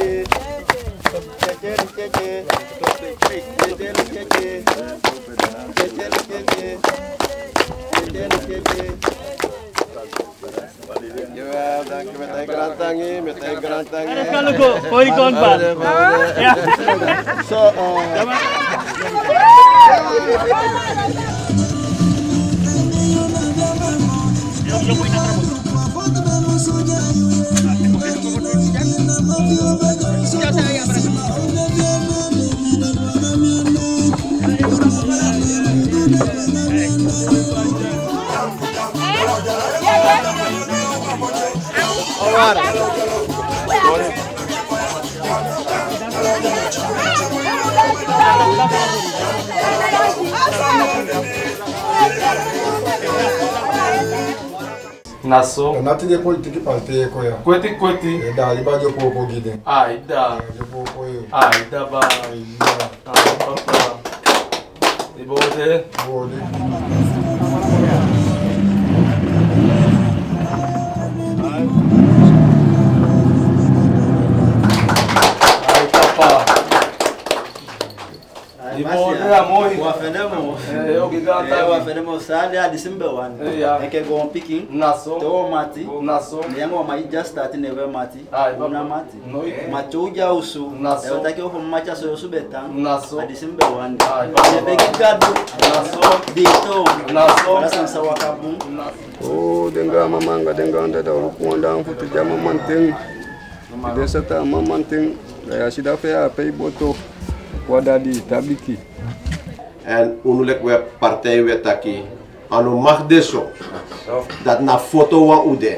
Naso. Nati de politique parte ko ya. Kweti. Da liba jo popo gide. Aida. Jo popo yo. Aida ba. Papa. Ibode. Bode. Wafenemo sali a December 1. Eke go on picking. Naso. To mati. Naso. Yango ma just start never mati. Una mati. No. Machuja usu. Naso. Utaki ofo macha so yusu betang. Naso. A December 1. Begi gadu. Naso. Dito. Naso. Rasan sawakabu. Oh, denga mamanga denga anda da rukuanda mfutu jama manting. Desa ta mamanting. Ya sida fe a pay boto. Wadadi tabiki. En unulik we partij we taki. Anu mag deso. Dat na foto wan ude.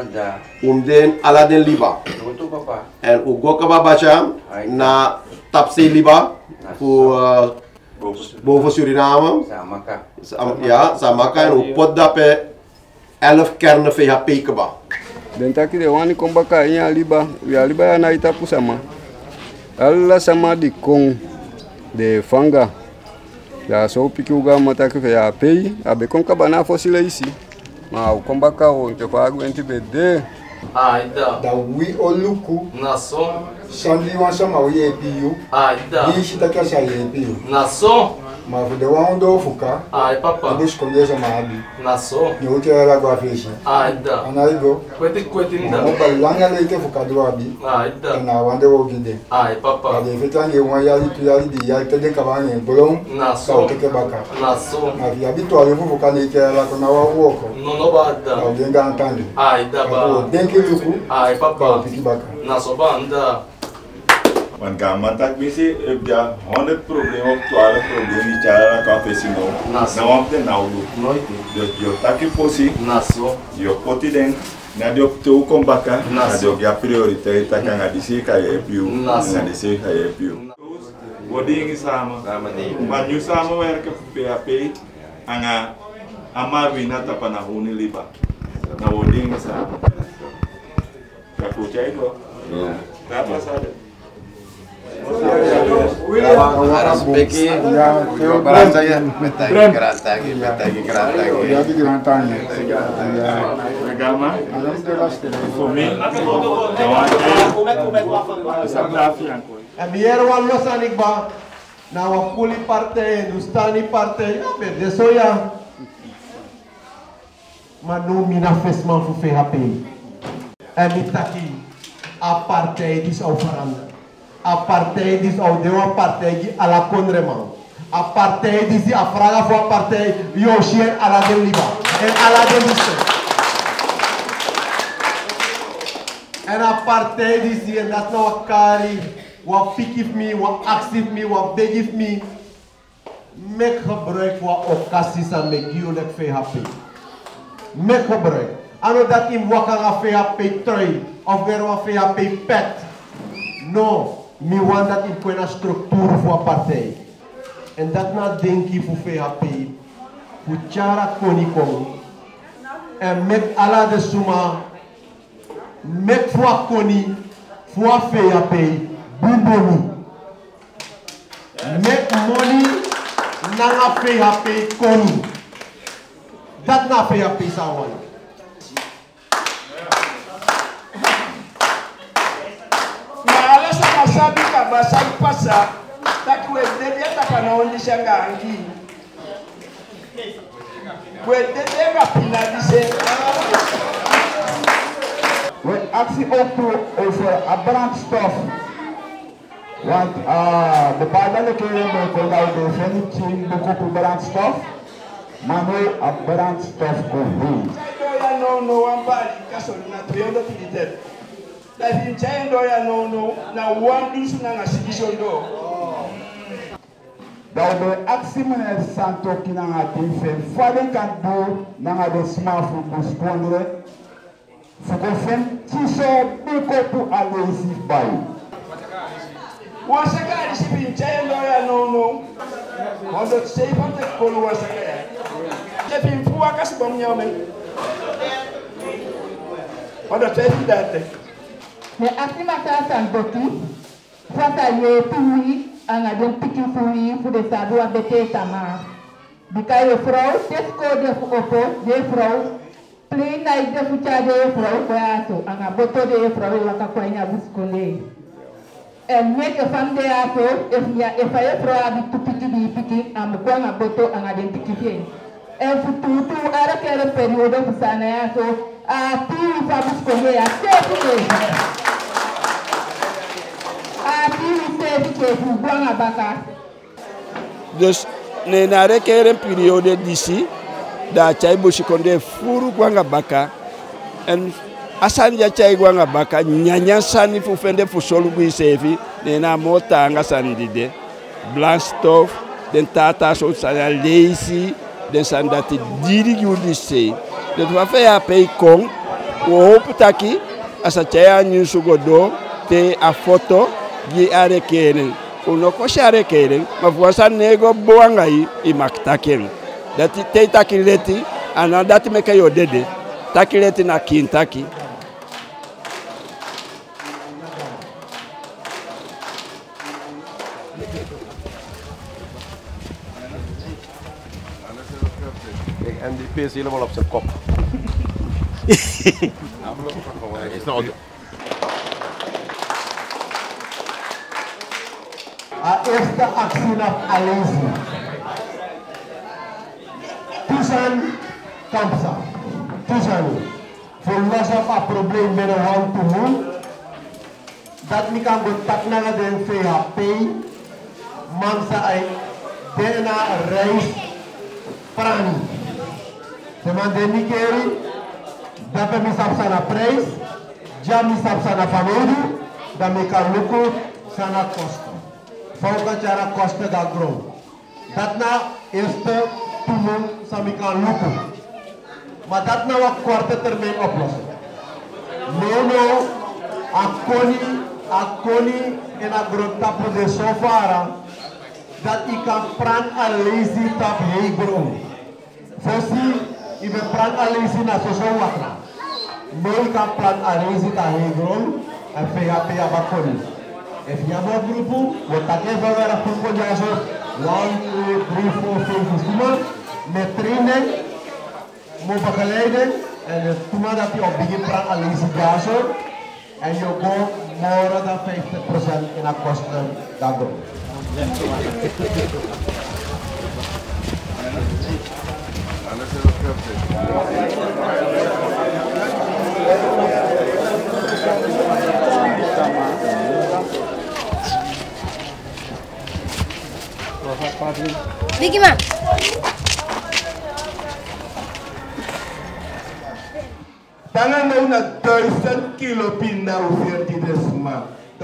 Den ala den liba. En u goka babacha na tapse liba. Ku boven Suriname. Ja, Samaka. En u pot dape 11 kernen VHP keba. Den taki de wani kombaka inya liba. Ya liba ya na itapu sama. Alla sama di kong de fanga. Ya so piki uga mata ke ya pei abe kon ka bana fosile isi ma u kombaka o nke fa agu enti bede Aida. da wi oluku Naso. sandi wa sama o ye piu Aida. ni shita ka sha ye piu Naso. ma fu de wa ndo fuka Ai papa. dis kondesa ma abi Naso. ni o te la gwa feshi Aida. anaigo Kweti nda. mo balanga le ke fuka do abi Aida. na wande wo gide Ai papa. de fetange wa ya li tu ya di ya te de ka ba ne bolon Naso. ka te baka Naso. ma vi abi to ale fu fuka ne ke la ko na wa woko No bada. na o denga antande Aida ba. denke luku Ai papa. piki baka Naso banda. Want gamma tak misi ja 100 probleem of 12 probleem die cara kan facing no. Nou op de nou do. Noite. Dus je taki fosi, Naso. je poti den, na de op te kom baka, na de op ja prioriteit tak kan adisi ka je piu. Na adisi ka je piu. Wording samen. Maar nu samenwerken voor PHP anga amarwina tapanahuni liba. Na wording samen. Ya kucai itu. Ya. Apa saja? Biar walo sanik ba na wakuli parte, dustani parte, de soya. Manu mina fesman fu PHP. Emitaki apartheid is overhand. Apartheid is ao deu apartheid ala conreman. Apartheid is a fraga voor apartheid Yoshien ala de liba en ala de liste. En apartheid is hier dat nou kari wat pikif me, wat actief me, wat begif me. Mek gebruik van occasions en mek jullie VHP. Mek gebruik. Ano dat in wakang a VHP trui of weer een VHP pet. No. Me want dat in een structuur voor een partij. En dat na denk ik voor VHP. Voor Chara Konikong. En met alla de suma. Met voor Koni. Voor VHP. Bumboni. Met money. Na VHP Koni. Dat na VHP sawan. sabi ka ba sabi pasa takwe dede takana ondi shanga angi we dede ga finaliser we actie ook toe over brandstof. Want bepaalde keren kon dat de venting bekopen brandstof, maar nu brandstof komt. No ambali kasol na 300 liter. La vinchai ndo ya no na wandu suna na sikisho ndo. Dat de actie meneer Santo kinanga tifen vaden kan do na de smafu buskondre. Fukofen tiso bekopu alezi bai. Wasaka isi vinchai ndo ya no. Mondo sei ponte kolo wasaka. Je bin fuwa kasbom nyame. Pada saya tidak. Me asli masa santoki, fata ye tuwi, angadon piki fuwi, fude sadua bete tama. Bika ye vrouw, tesko de opo, de vrouw, play na de fucha de vrouw, kwaso, angaboto de vrouw, waka kwanya buskole. En make a fan de aso, if I vrouw abi tupiki piki, amukwa angaboto angadon piki fien. En fututu ara kere periode fusana ya so a pili fa buskole ya sefi ke buanga baka. Dus na ara kere periode disi da chai bushikonde furu gwanga baka en asanja chai gwanga baka nyanya sani fu fende fu solu gui sefi na mota anga sandide blastof den tata so sana lazy den san dati diri yudi se de va faire pay kon o hoputaki asa chaya nyusu godo te a foto gi are kenen uno ko share kenen ma fuasa nego boangai I maktaken dati te takileti ana dati meka yo dede takileti na kintaki En die pees helemaal op zijn kop. Is nou eerste actie naar Alezi. Tusan Kamsa. Tusan. Voor los op een probleem met een hand te doen. Dat niet kan contact naar de VHP. Mansa ay DNA reis prani. Teman deni keri. Dape mi sapsa na prijs. Ja mi sapsa na família. Da mi kan luku sana kosten. Fauka cara kosten da grond. Dat na eerste toemen sa mi kan luku. Maar dat na wat korte termijn oplossen. No, akoni en a grond tapu de sofara. Dat ik kan pran a lazy tap hei grond. Fosi, ik ben pran a lazy na so wakna. No, ik kan pran a lazy ta hei grond. En PHP abakoni. If you have a group, we take over a group of 1, 2, 3, 4, 5, 6 met trainen, moet begeleiden en het toemen dat je op begin praat aan deze gazen en je gaat meer dan 50% in de kosten daardoor. Vicky man. Tangan nou na 1000 kilo pinda hoeveel die desma.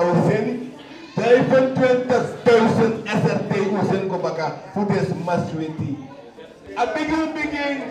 25.000 SRT usen ko baka voor desma 20. A begin.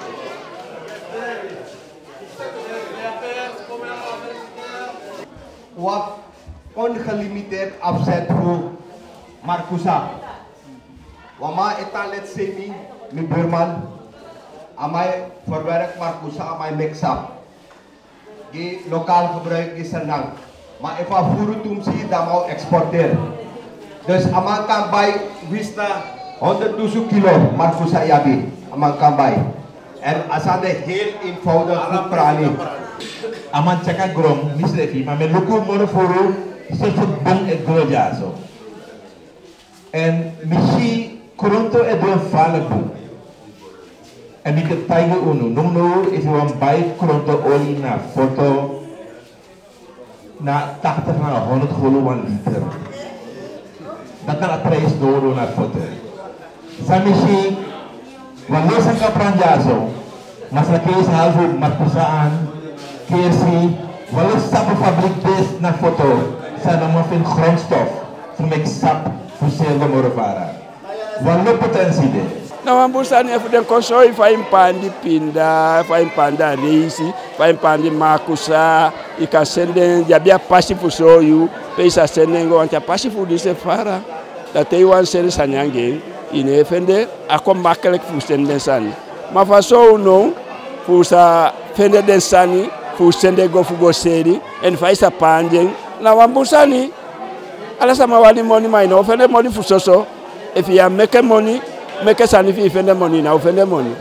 Wat ongelimiteerd afzet voor Marcusa. Wama etalet semi mi Burman. Amai verwerk Marcusa amai mix-up. Die lokaal gebruik is senang. Maar if a furu tumsi dan mau exporteer. Dus amang kan bij wista 100.000 kilo Marcusa yabi. Amang kan bij. En asade heel eenvoudig goed prani. Aman cakap grom mislefi. Maar met luku mono furu soort bang et grojazo. En misschien kronto et doen vallen. En ik het tiger uno. No, if you want buy kronto olie na foto na 80 naar 100 gulden 1 liter. Dat na prijs door na foto. Sa misschien walo sa kapranjazo. Mas na case halvo matpusaan. Kersi walo sap fabriek best na foto. Sa naman fin grondstof. Voor make sap voor selva morofara. Walo potentie de. Na wambusani efude konsoi fa impandi pinda, fa impanda reisi, fa impandi makusa, ikasende jabia pasi fusoyu, pesa senengo anta pasi fudise fara. Dat hij wan seri sanyange, ine efende akom makkelijk fusende sani. Ma fa so no fusa fende den sani, fusende go fugo seri, en fa isa pandeng. Na wambusani ala sama wali money maino, fende money fusoso. If you make money, make a son if you offend the money, now offend the money.